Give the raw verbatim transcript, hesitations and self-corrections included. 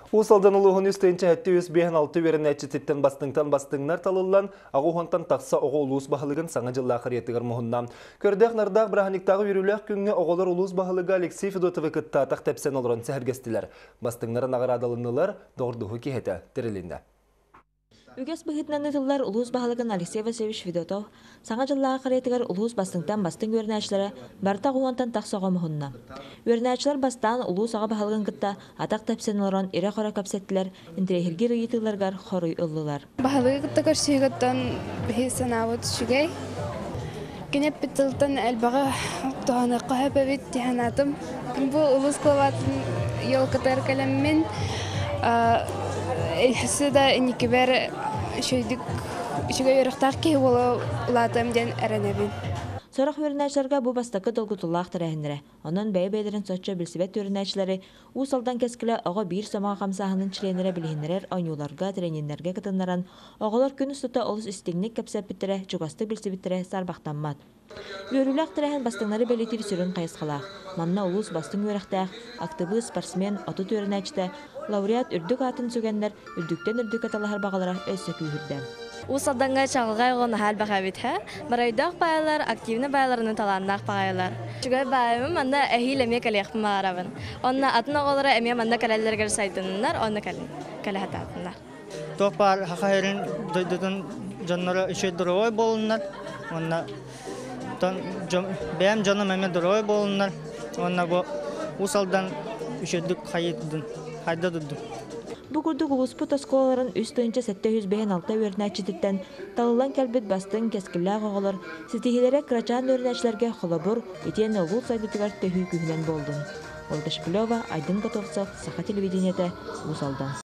Усалдан улуғын үстейінчі әтті өз бейін алты верін әтчететтен бастыңтан бастыңнар талылан, ағуғантан тақса оғы улуыз бағылығын саңа жылла қариеттігір мұхыннан. Көрдек нардақ бірахниктағы үйрілік күнге оғылар улуыз бағылығы Алексей Федотовы күттатақ тәпсен олырын сәхіргестілер. Бастыңнарын ағыр адалынылар доғырдығы кейеті тірілінді. Үгес бұхытнаны тыллар улуыз бағылығын Алексей Васильевич Федотов саңа жыллаға қаретігер улуыз бастыңтан бастың өрнәчілері барта ғуантан тақсаға мұхынна. Өрнәчілер бастан улуыз аға бағылығын күтті атақ тәпсен олырын ире қора кәпсеттілер, интрехіргер үйетілергар қорый ұлылар. Бағылығы күтті көрсүйгіттен бейсен ауыт шүгей. Кенеп біттілтін әлбаға тұғаны қойып әбет тиханатым. Бұл улуыз қылватын ел кітар кәлеммен Әлхісі да әнекебер шөйдік үшіге өріқтақ кей олы ұлатым ден әрінебін. Сорақ өрінәчілерге бұл бастақы долгутуллақ тірәхіндірі. Оның бәй-бәйлерін сотча білсібет өрінәчілері ұсалдан кәскілі оғы бір самаға қамсағының членері білігінерер ойнуларға, тренинлерге кытынларан, оғылар күн ұстыта олыс істігінік кәпсәп біттірі, жүгасты білсібіттірі сарбақтанмад. Өріләқ тірәхін бастыңлары бәлетір сүрін қайысқалақ. Манна ұлыс бастың өріқтәқ, активы спортсмен, отыт өрінәчті, лауреат үрдік атын сүгенлер, үрдіктен үрдік аталахар бағалара өссі күйірді. Усалданға чағылғай оғын хәл бәқәбет хә. Барайдақ байлар, активны байларының таланнақ бағайлар. Чүгай байымым, анда әхил әме кәлеқпін мағарабын. Онна атын оғылары әме манда кәләлергер сайтынынлар, онна кәләхәт атынлар. Тоқпар хақайрын дойдудың жанлары үші дұрой болынлар. Онна бәйім жаным әме дұрой болынлар. Онна бұл усалдан үшедік қайетудың, қайда дұдың. Бұғырдық ұлыспыт осколарын үстіңчі сәтті хүзбейін алта өрнәчететтен талылан кәлбет бастың кәскілі ағығылыр, сетихилері крачан өрнәчілерге қолабыр, етен ұлғыл сайдытығар төхүй күйінен болдың. Ольга Шпилева, Айдын Готовцев, Саха телевидениеті, Усалдан.